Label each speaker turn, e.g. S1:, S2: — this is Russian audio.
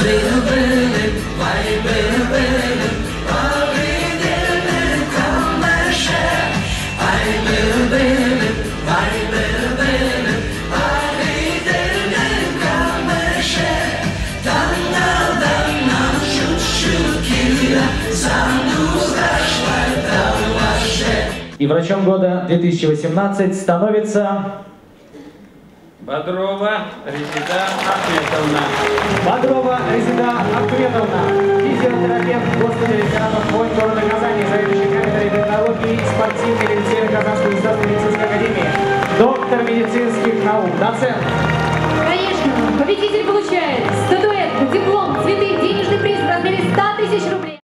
S1: И врачом года 2018 становится
S2: Бодрова Резида Ахметовна.
S1: Бодрова Резида Ахметовна, физиотерапевт госпиталя ветеранов войн города Казани, заведующий кафедрой технологии и спортивной медицины Казанской государственной медицинской академии, доктор медицинских наук, доцент.
S3: Конечно, победитель получает статуэтку, диплом, цветы, денежный приз в размере 100 000 рублей.